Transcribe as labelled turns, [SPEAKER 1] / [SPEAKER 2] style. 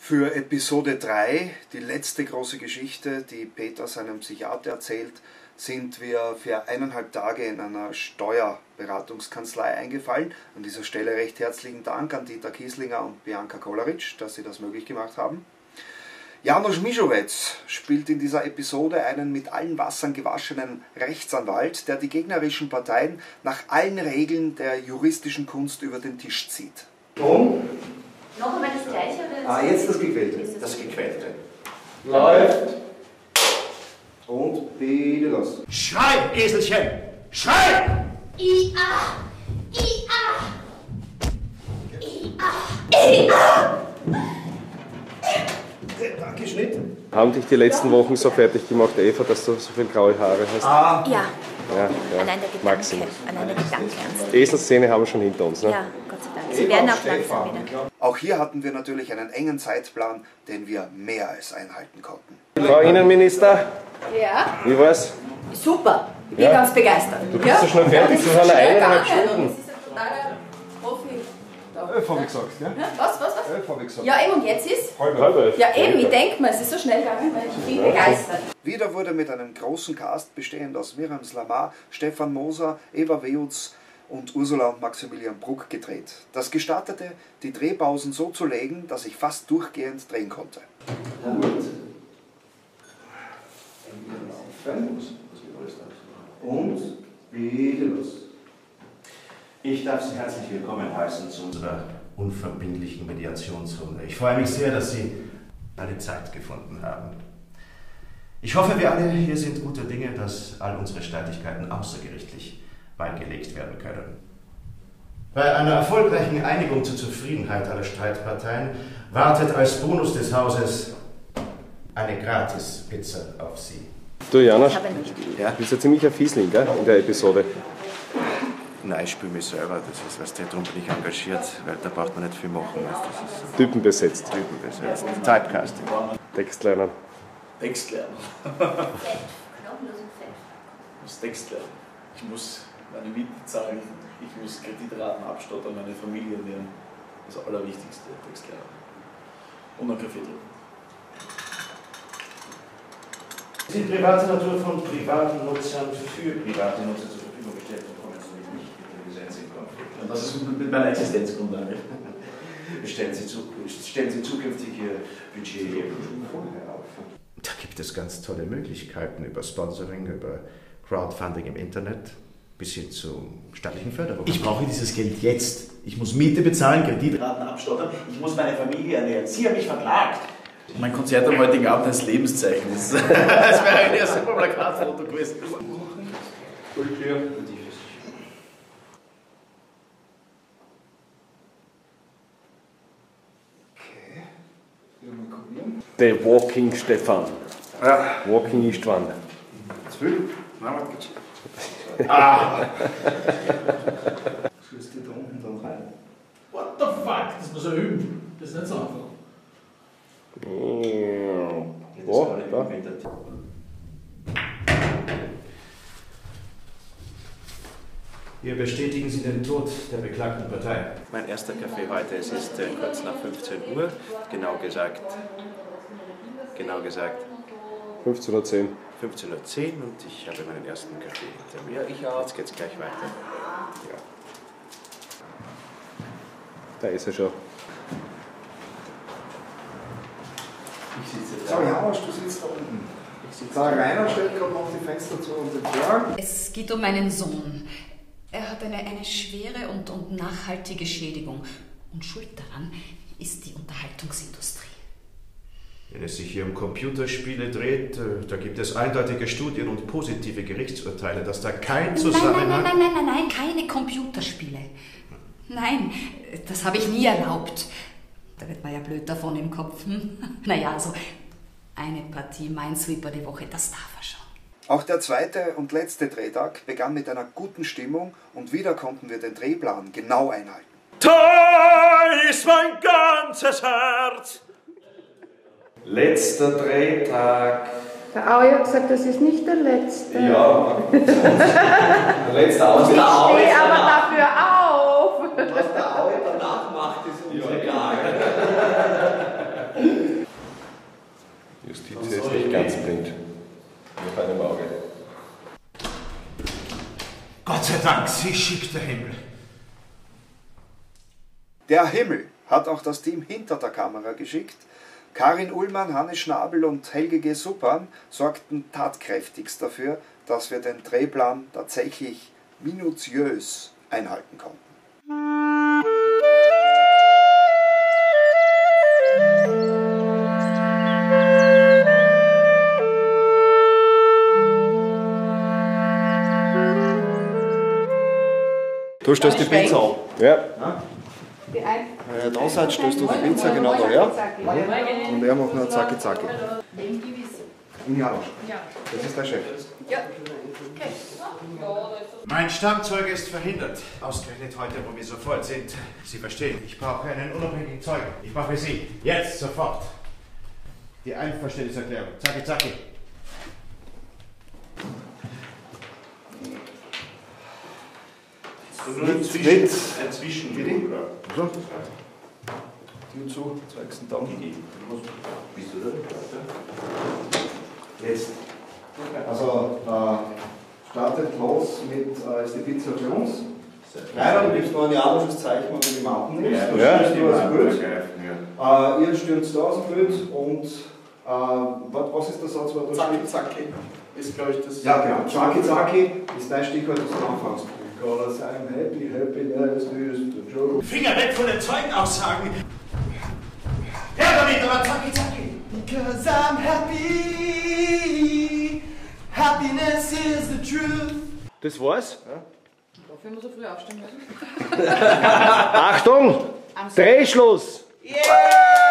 [SPEAKER 1] Für Episode 3, die letzte große Geschichte, die Peter seinem Psychiater erzählt, sind wir für 1,5 Tage in einer Steuerberatungskanzlei eingefallen. An dieser Stelle recht herzlichen Dank an Dieter Kieslinger und Bianca Kolaric, dass sie das möglich gemacht haben. Janusz Mischowetz spielt in dieser Episode einen mit allen Wassern gewaschenen Rechtsanwalt, der die gegnerischen Parteien nach allen Regeln der juristischen Kunst über den Tisch zieht.
[SPEAKER 2] Ton?
[SPEAKER 3] Noch einmal das Gleiche? Oder
[SPEAKER 2] Jetzt das Gequälte.
[SPEAKER 3] Das
[SPEAKER 2] Gequälte. Läuft. Und bitte los.
[SPEAKER 4] Schrei, Eselchen! Schrei!
[SPEAKER 3] I-A! I-A! I-A! I-A!
[SPEAKER 2] Danke, Schnitt.
[SPEAKER 5] Haben dich die letzten Wochen so fertig gemacht, Eva, dass du so viele graue Haare hast?
[SPEAKER 3] Ja.
[SPEAKER 5] Ja,
[SPEAKER 3] Allein der Gedanke.
[SPEAKER 5] Maximum.
[SPEAKER 3] Allein der Gedanke ans
[SPEAKER 5] Eselszene haben wir schon hinter uns, ne?
[SPEAKER 3] Ja, Gott sei Dank. Sie werden auch langsam wieder.
[SPEAKER 1] Auch hier hatten wir natürlich einen engen Zeitplan, den wir mehr als einhalten konnten.
[SPEAKER 5] Frau Innenminister,
[SPEAKER 6] Ja,
[SPEAKER 5] wie war's?
[SPEAKER 6] super. Ich bin
[SPEAKER 5] Ja.
[SPEAKER 6] ganz begeistert.
[SPEAKER 5] Du bist so schnell fertig, das waren 1,5 Stunden.
[SPEAKER 6] Das ist ein totaler Profi.
[SPEAKER 2] 11 habe ich gesagt, ja?
[SPEAKER 6] Was?
[SPEAKER 2] 11 habe ich gesagt.
[SPEAKER 6] Ja, eben, und jetzt ist?
[SPEAKER 5] Halb 11.
[SPEAKER 6] Ja, eben, ich denke mal, es ist so schnell gegangen, weil ich bin begeistert.
[SPEAKER 1] Wieder wurde mit einem großen Cast bestehend aus Miriam Slamar, Stefan Moser, Eva Weutz und Ursula und Maximilian Bruck gedreht. Das gestattete, die Drehpausen so zu legen, dass ich fast durchgehend drehen konnte.
[SPEAKER 2] Und bitte los.
[SPEAKER 4] Ich darf Sie herzlich willkommen heißen zu unserer unverbindlichen Mediationsrunde. Ich freue mich sehr, dass Sie alle Zeit gefunden haben. Ich hoffe, wir alle hier sind guter Dinge, dass all unsere Streitigkeiten außergerichtlich beigelegt werden können. Bei einer erfolgreichen Einigung zur Zufriedenheit aller Streitparteien wartet als Bonus des Hauses eine Gratis-Pizza auf Sie.
[SPEAKER 5] Du, Janosch,
[SPEAKER 3] Ich habe nicht.
[SPEAKER 5] du bist ja ziemlich ein Fiesling, gell, in der Episode.
[SPEAKER 7] Nein, ich spiele mich selber, das ist, weißt du, darum bin ich engagiert, weil da braucht man nicht viel machen, weißt, das ist so
[SPEAKER 5] Typen besetzt.
[SPEAKER 7] typenbesetzt. Typecasting.
[SPEAKER 5] Text lernen.
[SPEAKER 8] Text lernen.
[SPEAKER 3] Knochenlos und fett.
[SPEAKER 8] Ich muss Text lernen. Ich muss meine Miete zahlen, ich muss Kreditraten abstottern, meine Familie ernähren. Das Allerwichtigste, Text lernen. Und ein Kaffee trinken.
[SPEAKER 4] Die private Natur von privaten Nutzern für private Nutzer zur Verfügung gestellt und kommen somit nicht mit dem Gesetz in Konflikt.
[SPEAKER 8] Und das ist mit meiner Existenzgrundlage.
[SPEAKER 4] Stellen Sie zukünftig Ihr Budget schon vorher auf. Da gibt es ganz tolle Möglichkeiten über Sponsoring, über Crowdfunding im Internet bis hin zu staatlichen Förderungen.
[SPEAKER 8] Ich brauche dieses Geld jetzt. Ich muss Miete bezahlen, Kreditraten abstottern, ich muss meine Familie ernähren. Sie haben mich verklagt. Mein Konzert am heutigen Abend ist Lebenszeichen. Das wäre ein super Plakatfoto gewesen.
[SPEAKER 5] The Walking Stefan.
[SPEAKER 2] Ja.
[SPEAKER 5] Walking Istvan.
[SPEAKER 2] Zu viel? Nein, warte. Schießt die da unten dann rein?
[SPEAKER 8] What the fuck? Das muss er üben. Das ist nicht so einfach.
[SPEAKER 5] Oh, da.
[SPEAKER 4] Hier bestätigen Sie den Tod der beklagten Partei.
[SPEAKER 7] Mein erster Kaffee heute, es ist kurz nach 15 Uhr, genau gesagt
[SPEAKER 5] 15:10 Uhr.
[SPEAKER 7] 15:10 Uhr und ich habe meinen ersten Kaffee hinter mir. Ja, ich auch. Jetzt geht's gleich weiter. Ja.
[SPEAKER 5] Da ist er schon.
[SPEAKER 2] Ich sitze jetzt. So, Janosch, du sitzt da unten. Der Rainer stellt gerade noch die Fenster zu und den Vorhang.
[SPEAKER 6] Es geht um meinen Sohn. Er hat eine schwere und nachhaltige Schädigung. Und schuld daran ist die Unterhaltungsindustrie.
[SPEAKER 4] Wenn es sich hier um Computerspiele dreht, da gibt es eindeutige Studien und positive Gerichtsurteile, dass da kein Zusammenhang...
[SPEAKER 6] Nein, keine Computerspiele. Nein, das habe ich nie erlaubt. Da wird man ja blöd davon im Kopf. Naja, also eine Partie Minesweeper die Woche, das darf er schon.
[SPEAKER 1] Auch der zweite und letzte Drehtag begann mit einer guten Stimmung und wieder konnten wir den Drehplan genau einhalten.
[SPEAKER 4] Da ist mein ganzes Herz!
[SPEAKER 5] Letzter Drehtag.
[SPEAKER 9] Der Aui hat gesagt, das ist nicht der letzte.
[SPEAKER 5] Ja, der letzte
[SPEAKER 9] Ich stehe aber dafür auf.
[SPEAKER 8] Was der Aue danach macht, ist unsere Klage.
[SPEAKER 4] Dank, sie schickt der Himmel.
[SPEAKER 1] Der Himmel hat auch das Team hinter der Kamera geschickt. Karin Ullmann, Hannes Schnabel und Helge G. Suppan sorgten tatkräftigst dafür, dass wir den Drehplan tatsächlich minutiös einhalten konnten.
[SPEAKER 2] Du stößt die Pizza an.
[SPEAKER 5] Ja.
[SPEAKER 2] Wenn ihr da seid, stößt du die Pizza genau da, ja? Und er macht nur Zacki Zacki. In Janosch. Das ist der Chef.
[SPEAKER 4] Mein Stammzeuge ist verhindert. Ausgerechnet heute, wo wir sofort sind. Sie verstehen, ich brauche einen unabhängigen Zeugen. Ich mache Sie jetzt sofort die Einverständniserklärung. Zacki, zacki.
[SPEAKER 7] Ein Zwischenspiel.
[SPEAKER 2] So. Tür zu, zeigst du dann.
[SPEAKER 7] Bist du da?
[SPEAKER 2] Jetzt. Also, startet los mit, ist die Pizza für uns. Nein, du gibst noch ein janisches Zeichen, wenn du die Mappen nimmst. Du stürzt nur aus dem Bild. Ihr stürzt da aus dem Bild und was ist der Satz?
[SPEAKER 8] Zacki, zacki ist, glaube ich, das.
[SPEAKER 2] Ja, genau. Zacki, zacki ist dein Stichwort, das du anfängst. Because I'm happy, happiness is the joke.
[SPEAKER 4] Finger weg von den Zeugenaussagen! Her damit, aber zacki, zacki!
[SPEAKER 10] Because I'm happy, happiness is the truth.
[SPEAKER 5] Das war's?
[SPEAKER 11] Dafür muss er früh aufstehen müssen.
[SPEAKER 5] Achtung! Drehschluss!
[SPEAKER 10] Yeah!